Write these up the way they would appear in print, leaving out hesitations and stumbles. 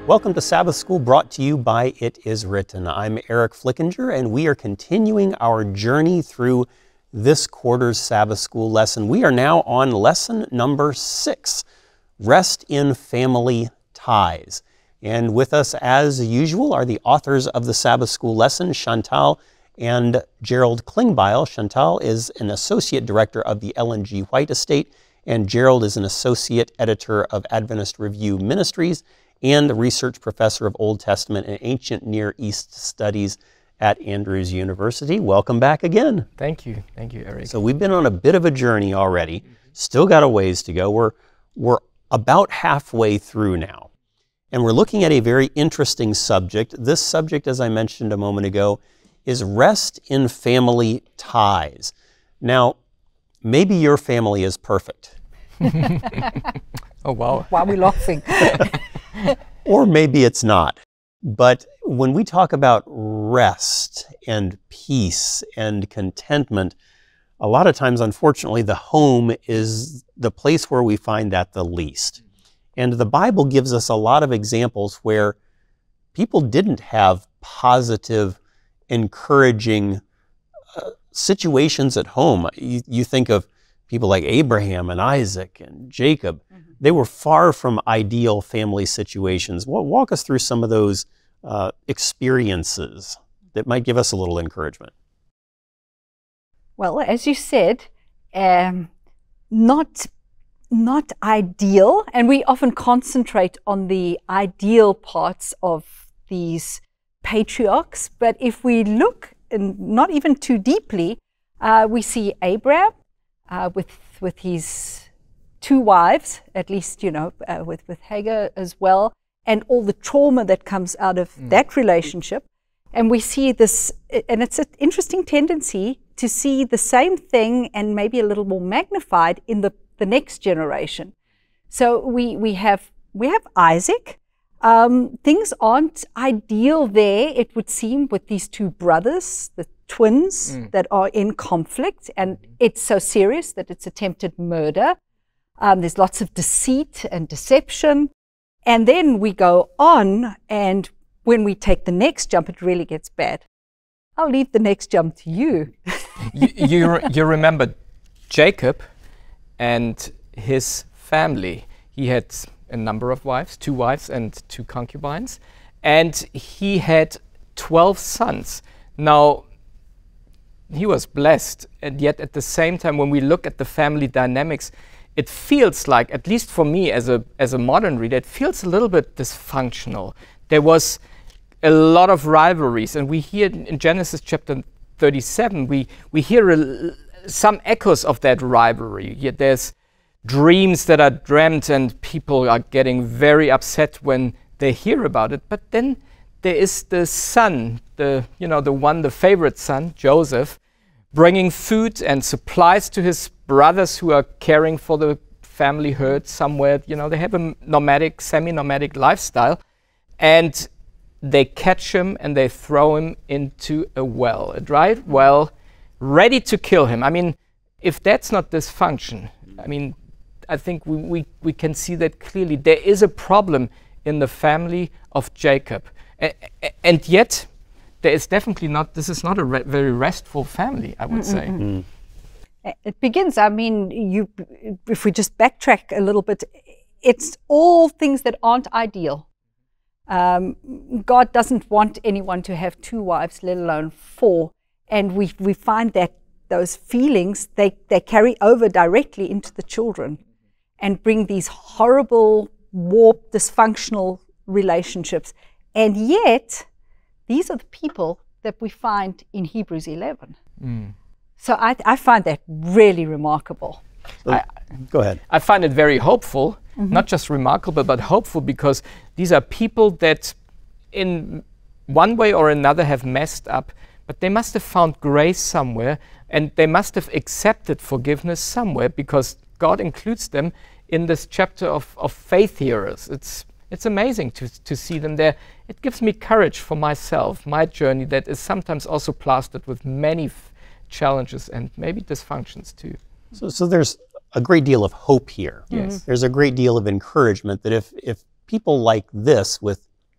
Welcome to Sabbath School, brought to you by It Is Written. I'm Eric Flickinger, and we are continuing our journey through this quarter's Sabbath School lesson. We are now on lesson number 6, Rest in Family Ties. And with us, as usual, are the authors of the Sabbath School lesson, Chantal and Gerald Klingbeil. Chantal is an associate director of the Ellen G. White Estate, and Gerald is an associate editor of Adventist Review Ministries and a research professor of Old Testament and Ancient Near East Studies at Andrews University. Welcome back again. Thank you, Eric. So we've been on a bit of a journey already. Still got a ways to go. We're about halfway through now. And we're looking at a very interesting subject. This subject, as I mentioned a moment ago, is rest in family ties. Now, maybe your family is perfect. Oh, wow. Why are we laughing? Or maybe it's not. But when we talk about rest and peace and contentment, a lot of times, unfortunately, the home is the place where we find that the least. And the Bible gives us a lot of examples where people didn't have positive, encouraging situations at home. You think of people like Abraham and Isaac and Jacob. They were far from ideal family situations. Walk us through some of those experiences that might give us a little encouragement. Well, as you said, not ideal, and we often concentrate on the ideal parts of these patriarchs. But if we look, and not even too deeply, we see Abraham with his 2 wives, at least, with Hagar as well, and all the trauma that comes out of that relationship. And we see this, and it's an interesting tendency to see the same thing and maybe a little more magnified in the next generation. So we have Isaac. Things aren't ideal there, it would seem, with these 2 brothers, the twins that are in conflict, and it's so serious that it's attempted murder. There's lots of deceit and deception. And then we go on, and when we take the next jump, it really gets bad. I'll leave the next jump to you. you remember Jacob and his family. He had a number of wives, 2 wives and 2 concubines, and he had 12 sons. Now, he was blessed, and yet at the same time, when we look at the family dynamics, it feels like, at least for me as a modern reader, it feels a little bit dysfunctional. There was a lot of rivalries, and we hear in Genesis chapter 37, we hear some echoes of that rivalry. Yet there's dreams that are dreamt, and people are getting very upset when they hear about it. But then there is the son, the favorite son, Joseph, bringing food and supplies to his brothers who are caring for the family herd somewhere. They have a nomadic, semi-nomadic lifestyle, and they catch him and they throw him into a well, a dry well, ready to kill him. I mean, if that's not dysfunction, I think we can see that clearly. There is a problem in the family of Jacob. And yet, there is definitely not, this is not a very restful family, I would say. It begins, if we just backtrack a little bit, it's all things that aren't ideal. God doesn't want anyone to have 2 wives, let alone 4. And we find that those feelings, they carry over directly into the children and bring these horrible, warped, dysfunctional relationships. And yet, these are the people that we find in Hebrews 11. So I find that really remarkable. Go ahead. I find it very hopeful, not just remarkable, but hopeful, because these are people that in one way or another have messed up, but they must have found grace somewhere, and they must have accepted forgiveness somewhere, because God includes them in this chapter of faith heroes. It's amazing to see them there. It gives me courage for myself, my journey that is sometimes also plastered with many challenges and maybe dysfunctions too. So there's a great deal of hope here. Yes. There's a great deal of encouragement that if people like this, with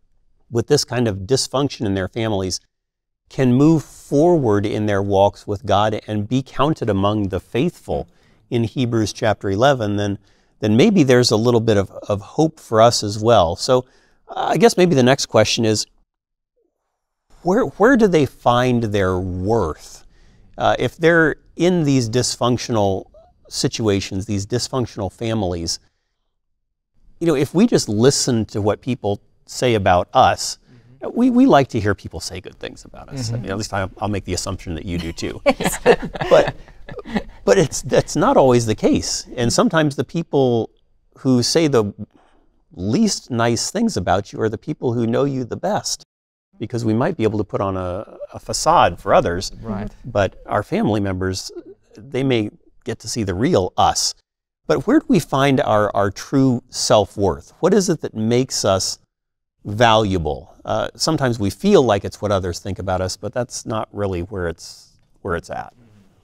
with this kind of dysfunction in their families can move forward in their walks with God and be counted among the faithful in Hebrews chapter 11, then maybe there's a little bit of hope for us as well. So I guess maybe the next question is, where do they find their worth? If they're in these dysfunctional situations, these dysfunctional families, if we just listen to what people say about us, we like to hear people say good things about us. I mean, at least I'll make the assumption that you do too. but that's not always the case. And sometimes the people who say the least nice things about you are the people who know you the best, because we might be able to put on a facade for others, Right. but our family members, they may get to see the real us. But where do we find our true self-worth? What is it that makes us valuable? Sometimes we feel like it's what others think about us, but that's not really where it's at.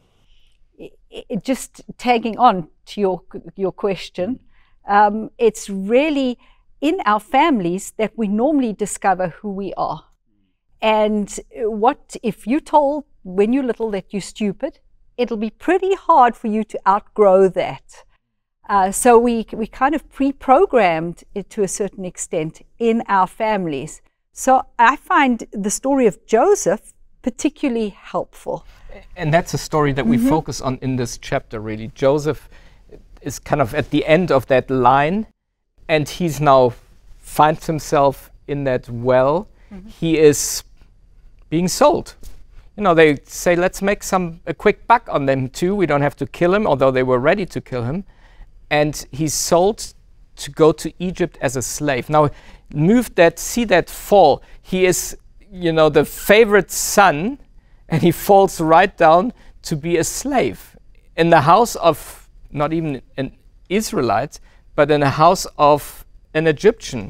Just tagging on to your question, it's really in our families that we normally discover who we are. And what if you're told when you're little that you're stupid, it'll be pretty hard for you to outgrow that. So we kind of pre-programmed it to a certain extent in our families. So I find the story of Joseph particularly helpful. And that's a story that we focus on in this chapter, really. Joseph is kind of at the end of that line, and he's now finds himself in that well. He is being sold. They say, let's make a quick buck on them too. We don't have to kill him, although they were ready to kill him. And he's sold to go to Egypt as a slave. Now, see that fall. He is, the favorite son, and he falls right down to be a slave in the house of not even an Israelite, but in the house of an Egyptian.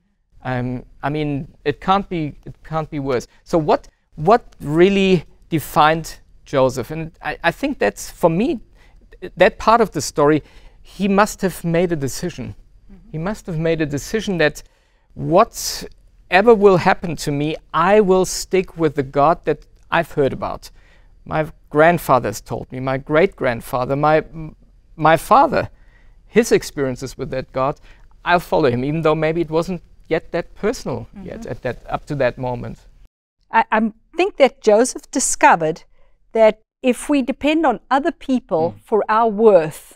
I mean, it can't be worse. So what really defined Joseph? And I think that's, for me, that part of the story. He must have made a decision. He must have made a decision that whatever will happen to me, I will stick with the God that I've heard about. My grandfathers told me, my great-grandfather, my father, his experiences with that God, I'll follow him, even though maybe it wasn't yet that personal yet up to that moment. I think that Joseph discovered that if we depend on other people for our worth,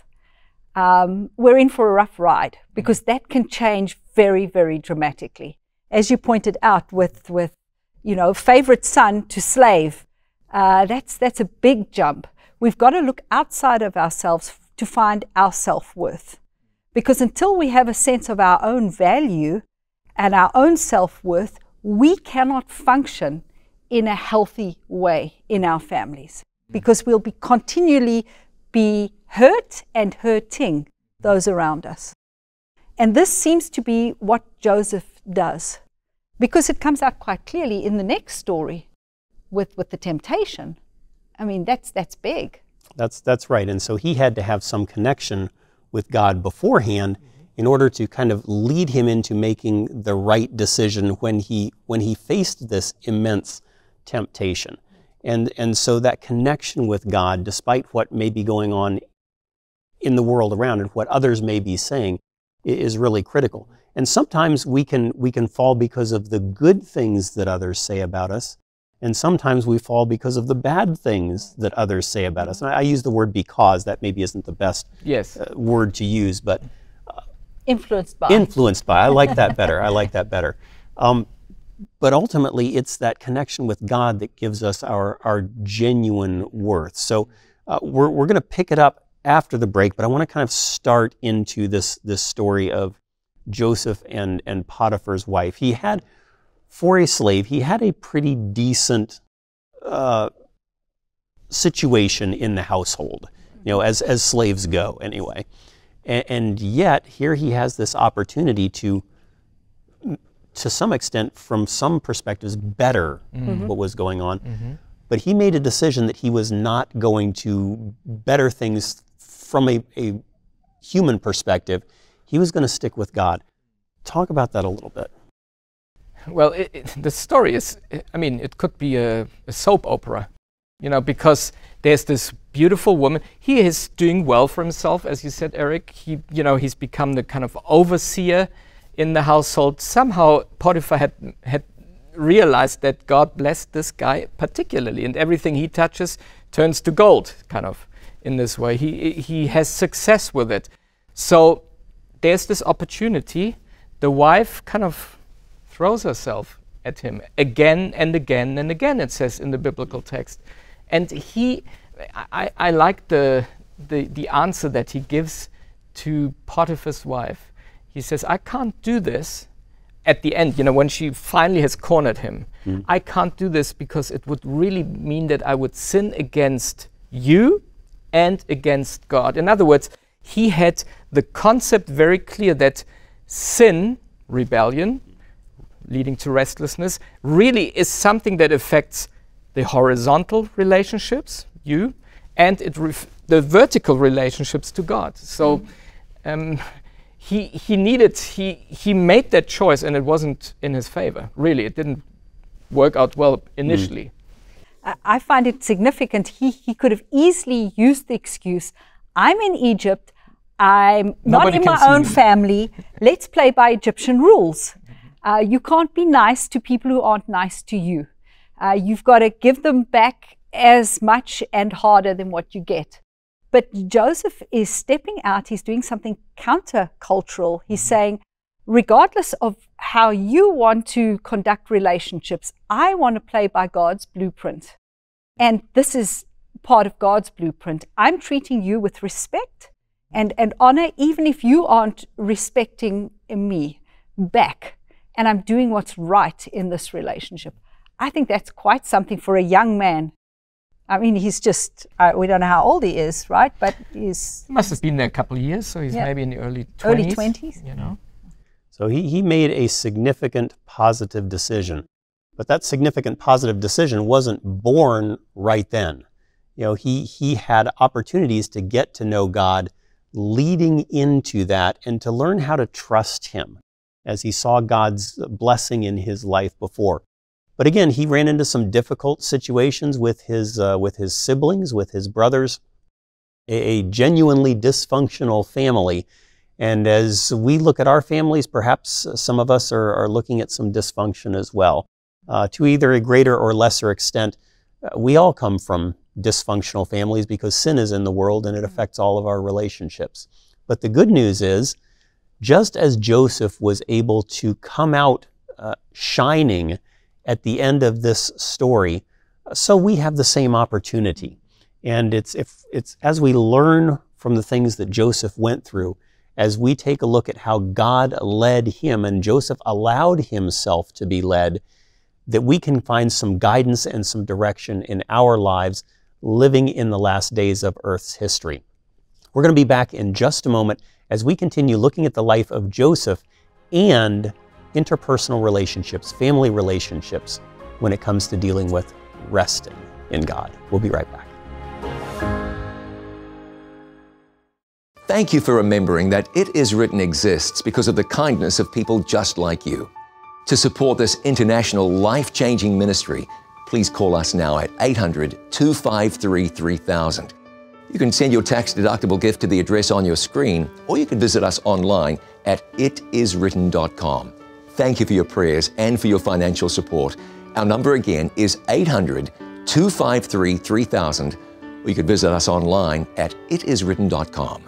we're in for a rough ride, because that can change very, very dramatically. As you pointed out, with favorite son to slave, that's a big jump. We've got to look outside of ourselves to find our self-worth, because until we have a sense of our own value and our own self-worth, we cannot function in a healthy way in our families, because we'll be continually be hurt and hurting those around us. And this seems to be what Joseph does, because it comes out quite clearly in the next story with the temptation. I mean, that's big. That's right. And so he had to have some connection with God beforehand in order to kind of lead him into making the right decision when he faced this immense temptation. And so that connection with God, despite what may be going on in the world around and what others may be saying, is really critical. And sometimes we can fall because of the good things that others say about us, and sometimes we fall because of the bad things that others say about us. And I use the word because. That maybe isn't the best word to use, but influenced by. Influenced by. I like that better. But ultimately, it's that connection with God that gives us our genuine worth. So we're going to pick it up after the break, but I want to kind of start into this story of Joseph and Potiphar's wife. He had, for a slave, he had a pretty decent situation in the household, as slaves go anyway. And yet, here he has this opportunity to some extent, from some perspectives, better what was going on. But he made a decision that he was not going to better things from a human perspective. He was going to stick with God. Talk about that a little bit. Well, the story is, I mean, it could be a soap opera, you know, because there's this beautiful woman. He is doing well for himself, as you said, Eric. He's become the kind of overseer in the household. Somehow Potiphar had realized that God blessed this guy particularly, and everything he touches turns to gold, kind of, in this way. He has success with it. So there's this opportunity. The wife kind of throws herself at him again and again and again, it says in the biblical text. And I like the answer that he gives to Potiphar's wife. He says, I can't do this at the end, you know, when she finally has cornered him. I can't do this because it would really mean that I would sin against you and against God. In other words, he had the concept very clear that sin, rebellion, leading to restlessness, really is something that affects the horizontal relationships, you, and the vertical relationships to God. So he made that choice, and it wasn't in his favor. Really, it didn't work out well initially. I find it significant. He could have easily used the excuse, I'm in Egypt, I'm not in my own family, let's play by Egyptian rules. You can't be nice to people who aren't nice to you. You've got to give them back as much and harder than what you get. But Joseph is stepping out. He's doing something countercultural. He's saying, regardless of how you want to conduct relationships, I want to play by God's blueprint. And this is part of God's blueprint. I'm treating you with respect and honor, even if you aren't respecting me back. And I'm doing what's right in this relationship. I think that's quite something for a young man. I mean, he's just, we don't know how old he is, right? But he must have been there a couple of years, so he's maybe in the early 20s. Early 20s. You know? So he made a significant positive decision. But that significant positive decision wasn't born right then. You know, he had opportunities to get to know God leading into that and to learn how to trust him as he saw God's blessing in his life before. But again, he ran into some difficult situations with his siblings, with his brothers, a genuinely dysfunctional family. And as we look at our families, perhaps some of us are looking at some dysfunction as well. To either a greater or lesser extent, we all come from dysfunctional families because sin is in the world and it affects all of our relationships. But the good news is, just as Joseph was able to come out shining at the end of this story, so we have the same opportunity. And it's as we learn from the things that Joseph went through, as we take a look at how God led him and Joseph allowed himself to be led, that we can find some guidance and some direction in our lives living in the last days of Earth's history. We're going to be back in just a moment as we continue looking at the life of Joseph and interpersonal relationships, family relationships, when it comes to dealing with resting in God. We'll be right back. Thank you for remembering that It Is Written exists because of the kindness of people just like you. To support this international life-changing ministry, please call us now at 800-253-3000. You can send your tax-deductible gift to the address on your screen, or you can visit us online at itiswritten.com. Thank you for your prayers and for your financial support. Our number again is 800-253-3000, or you could visit us online at itiswritten.com.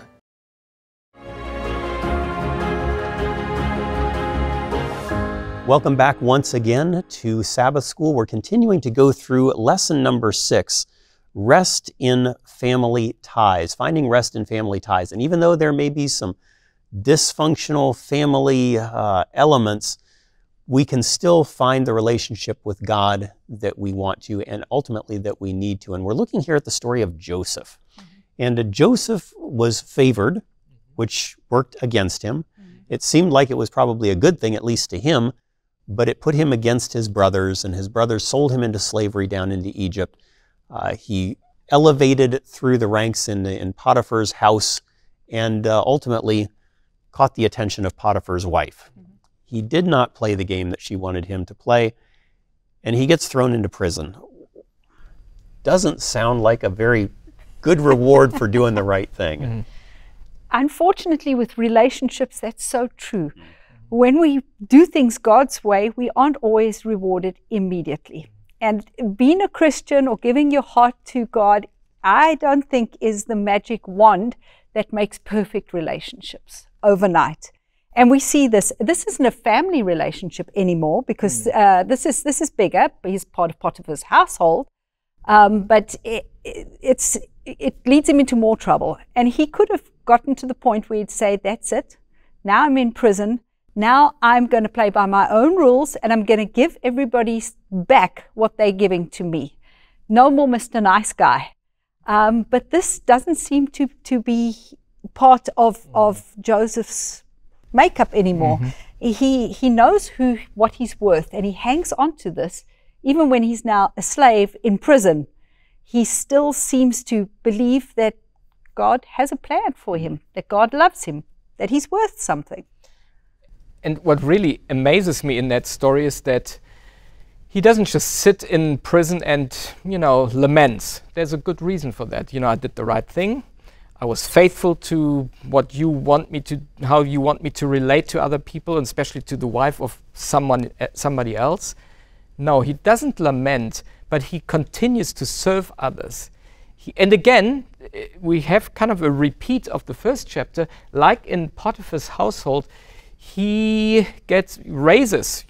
Welcome back once again to Sabbath School. We're continuing to go through lesson number 6, Rest in Family Ties, finding rest in family ties. And even though there may be some dysfunctional family elements, we can still find the relationship with God that we want to and ultimately that we need to. And we're looking here at the story of Joseph. And Joseph was favored, which worked against him. It seemed like it was probably a good thing, at least to him, but it put him against his brothers, and his brothers sold him into slavery down into Egypt. He elevated through the ranks in Potiphar's house and ultimately caught the attention of Potiphar's wife. He did not play the game that she wanted him to play, and he gets thrown into prison. Doesn't sound like a very good reward for doing the right thing. Mm-hmm. Unfortunately, with relationships, that's so true. When we do things God's way, we aren't always rewarded immediately. And being a Christian or giving your heart to God, I don't think is the magic wand that makes perfect relationships overnight. And we see this. This isn't a family relationship anymore because this is bigger. He's part of Potiphar's household, but it leads him into more trouble. And he could have gotten to the point where he'd say, "That's it. Now I'm in prison. Now I'm going to play by my own rules, and I'm going to give everybody back what they're giving to me. No more Mr. Nice Guy." But this doesn't seem to be part of Joseph's makeup anymore. He knows what he's worth, and he hangs on to this. Even when he's now a slave in prison, he still seems to believe that God has a plan for him, that God loves him, that he's worth something. And what really amazes me in that story is that he doesn't just sit in prison and, laments. There's a good reason for that. I did the right thing. I was faithful to what you want me to, how you want me to relate to other people, and especially to the wife of somebody else. No, he doesn't lament, but he continues to serve others. And again, we have kind of a repeat of the first chapter, like in Potiphar's household. He gets raises.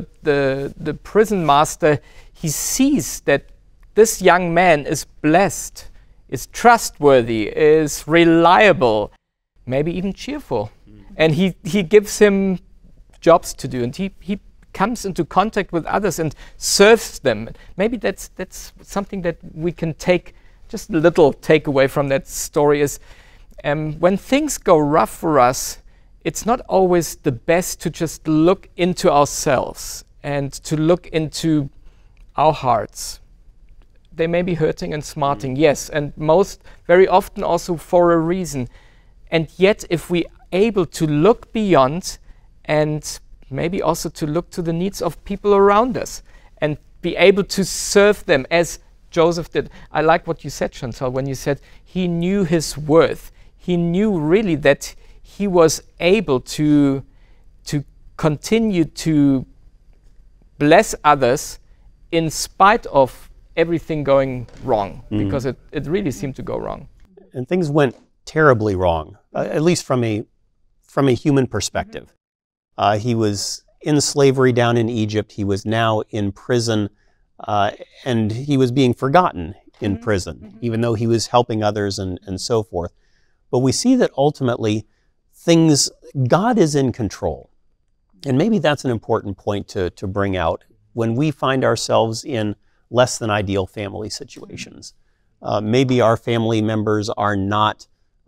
The prison master, he sees that this young man is blessed, is trustworthy, is reliable, maybe even cheerful. And he gives him jobs to do, and he comes into contact with others and serves them. Maybe that's something that we can take, just a little takeaway from that story is, when things go rough for us, it's not always the best to just look into ourselves and to look into our hearts. They may be hurting and smarting, yes, and very often also for a reason. And yet, if we're able to look beyond and maybe also to look to the needs of people around us and be able to serve them as Joseph did. I like what you said, Chantal, when you said he knew his worth. He knew really that he was able to continue to bless others in spite of everything going wrong, because it really seemed to go wrong. And things went terribly wrong, at least from a human perspective. He was in slavery down in Egypt. He was now in prison, and he was being forgotten in prison, even though he was helping others and so forth. But we see that ultimately God is in control. And maybe that's an important point to bring out when we find ourselves in less than ideal family situations. Maybe our family members are not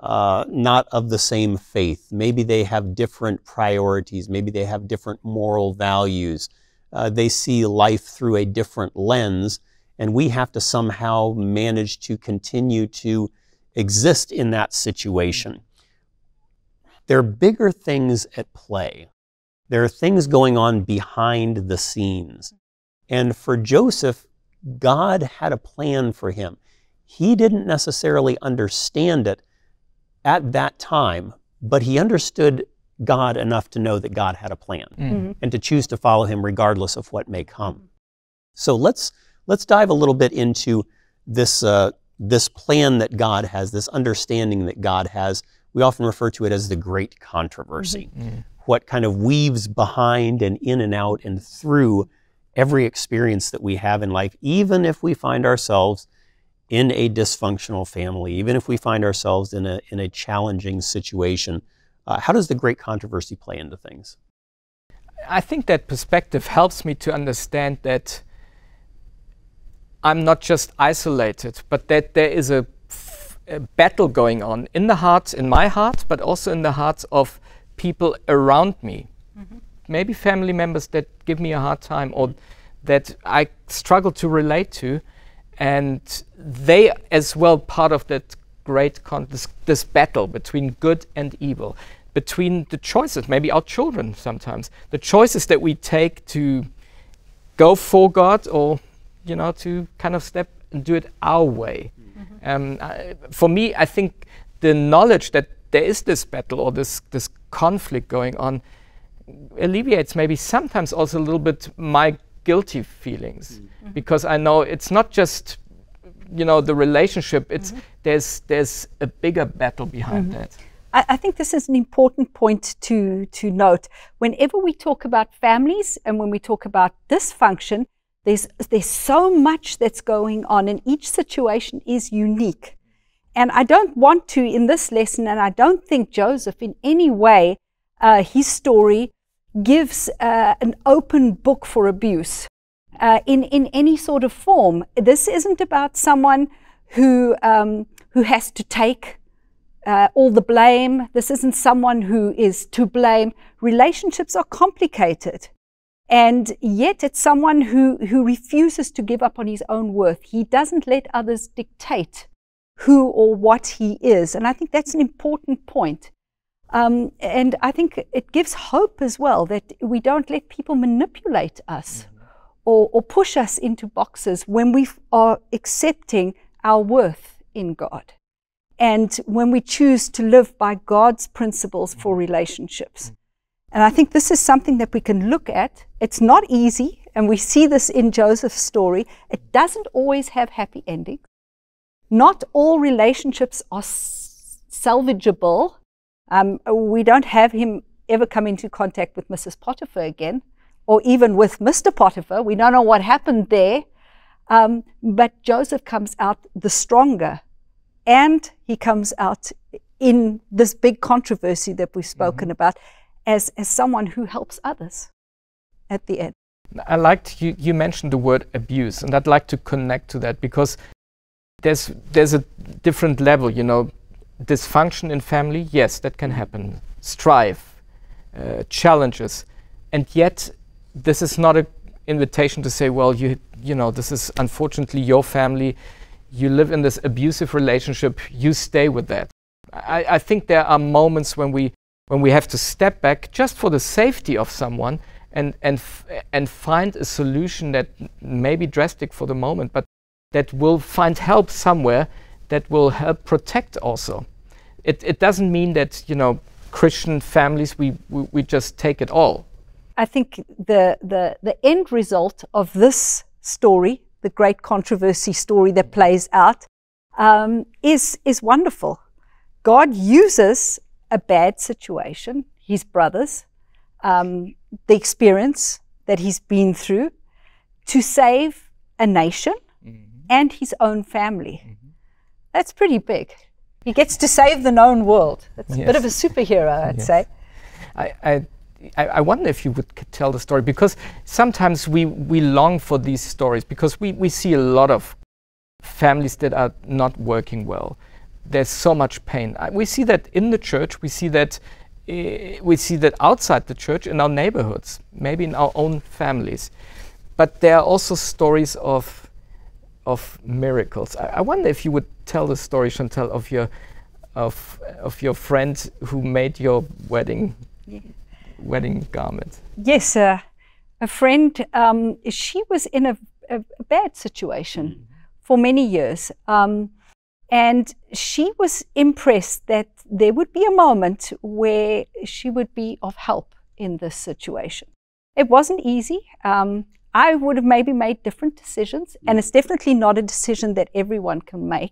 of the same faith. Maybe they have different priorities. Maybe they have different moral values. They see life through a different lens, and we have to somehow manage to continue to exist in that situation. There are bigger things at play. There are things going on behind the scenes. And for Joseph, God had a plan for him. He didn't necessarily understand it at that time, but he understood God enough to know that God had a plan and to choose to follow him regardless of what may come. So let's dive a little bit into this plan that God has, this understanding that God has. We often refer to it as the great controversy. What kind of weaves behind and in and out and through every experience that we have in life, even if we find ourselves in a dysfunctional family, even if we find ourselves in a challenging situation. How does the great controversy play into things? I think that perspective helps me to understand that I'm not just isolated, but that there is a battle going on in my heart, but also in the hearts of people around me. Maybe family members that give me a hard time or that I struggle to relate to, and they as well part of that great this battle between good and evil. between the choices, maybe our children sometimes, the choices that we take to go for God, or to kind of step and do it our way. For me, I think the knowledge that there is this battle or this conflict going on alleviates maybe sometimes also a little bit my guilty feelings, because I know it's not just the relationship, it's there's a bigger battle behind that. I think this is an important point to note. Whenever we talk about families and when we talk about dysfunction, there's so much that's going on, and each situation is unique. And I don't want to, in this lesson, and I don't think Joseph in any way, his story gives an open book for abuse in any sort of form. This isn't about someone who has to take all the blame. This isn't someone who is to blame. Relationships are complicated. And yet it's someone who refuses to give up on his own worth. He doesn't let others dictate who or what he is. And I think that's an important point. And I think it gives hope as well that we don't let people manipulate us or push us into boxes when we are accepting our worth in God. And when we choose to live by God's principles for relationships. And I think this is something that we can look at. It's not easy, and we see this in Joseph's story. It doesn't always have happy endings. Not all relationships are salvageable. We don't have him ever come into contact with Mrs. Potiphar again, or even with Mr. Potiphar. We don't know what happened there. But Joseph comes out the stronger, and he comes out in this big controversy that we've spoken about as someone who helps others at the end. I liked you mentioned the word abuse, and I'd like to connect to that, because there's a different level, dysfunction in family. Yes, that can happen. Strife, challenges, and yet this is not an invitation to say, well, this is unfortunately your family. You live in this abusive relationship. You stay with that. I think there are moments when we have to step back just for the safety of someone and find a solution that may be drastic for the moment, but that will find help somewhere, that will help protect also. It doesn't mean that, Christian families, we just take it all. I think the end result of this story, the great controversy story that plays out, is wonderful. God uses a bad situation, his brothers, the experience that he's been through, to save a nation and his own family. That's pretty big. He gets to save the known world. That's a bit of a superhero, I'd say. I wonder if you would tell the story, because sometimes we long for these stories, because we see a lot of families that are not working well. There's so much pain. We see that in the church. We see that outside the church, in our neighborhoods, maybe in our own families. But there are also stories of miracles. I wonder if you would tell the story, Chantal, of your friend who made your wedding garment. Yes, a friend. She was in a bad situation for many years. And she was impressed that there would be a moment where she would be of help in this situation. It wasn't easy. I would have maybe made different decisions, and it's definitely not a decision that everyone can make.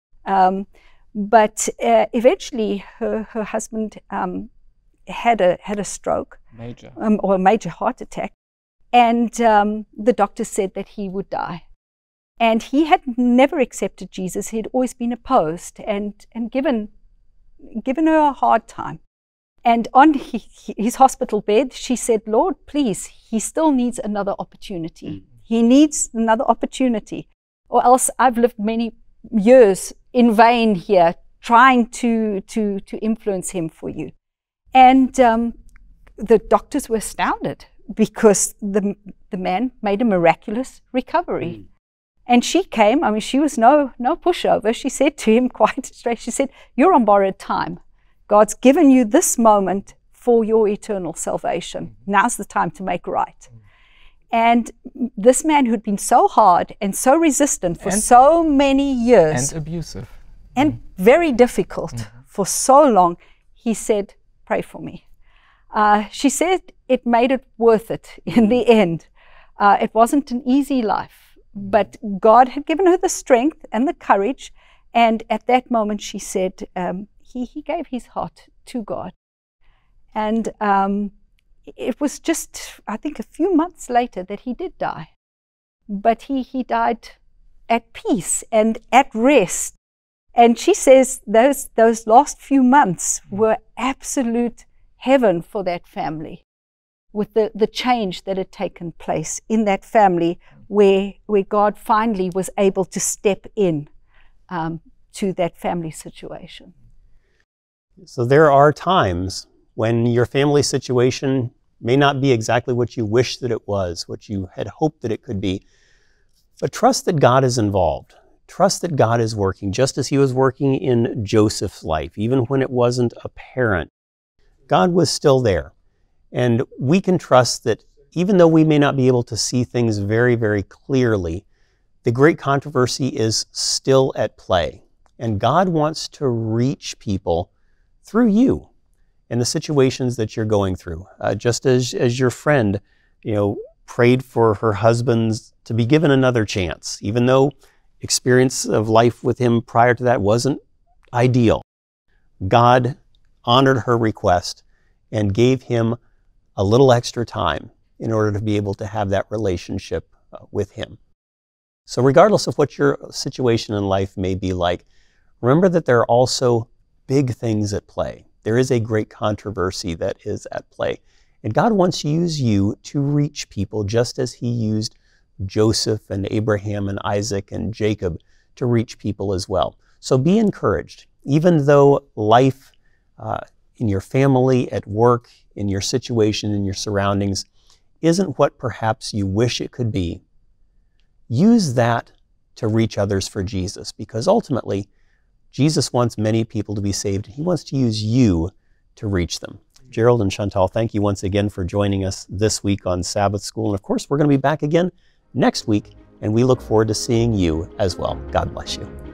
But eventually her husband had a stroke, or a major heart attack, and the doctor said that he would die. And he had never accepted Jesus. He had always been opposed and given her a hard time. And on his hospital bed, she said, Lord, please, he still needs another opportunity. He needs another opportunity, or else I've lived many years in vain here trying to influence him for you. And the doctors were astounded, because the man made a miraculous recovery. And she came, she was no pushover. She said to him quite straight, she said, you're on borrowed time. God's given you this moment for your eternal salvation. Now's the time to make right. And this man who'd been so hard and so resistant for so many years. And abusive. And very difficult for so long, he said, pray for me. She said it made it worth it in the end. It wasn't an easy life, but God had given her the strength and the courage. And at that moment, she said, he gave his heart to God. And it was just, I think, a few months later that he did die. But he died at peace and at rest. And she says those last few months were absolute heaven for that family, with the change that had taken place in that family, where God finally was able to step in to that family situation. So there are times when your family situation may not be exactly what you wish that it was, what you had hoped that it could be, but trust that God is involved. Trust that God is working, just as he was working in Joseph's life, even when it wasn't apparent. God was still there. And we can trust that even though we may not be able to see things very, very clearly, the great controversy is still at play. And God wants to reach people through you and the situations that you're going through. Just as your friend, prayed for her husband to be given another chance, even though experience of life with him prior to that wasn't ideal. God honored her request and gave him a little extra time in order to be able to have that relationship with him. So regardless of what your situation in life may be like, remember that there are also big things at play. There is a great controversy that is at play. And God wants to use you to reach people just as he used Joseph and Abraham and Isaac and Jacob to reach people as well. So be encouraged. Even though life in your family, at work, in your situation, in your surroundings, isn't what perhaps you wish it could be, use that to reach others for Jesus, because ultimately, Jesus wants many people to be saved. He wants to use you to reach them. Gerald and Chantal, thank you once again for joining us this week on Sabbath School. And of course, we're going to be back again next week, and we look forward to seeing you as well. God bless you.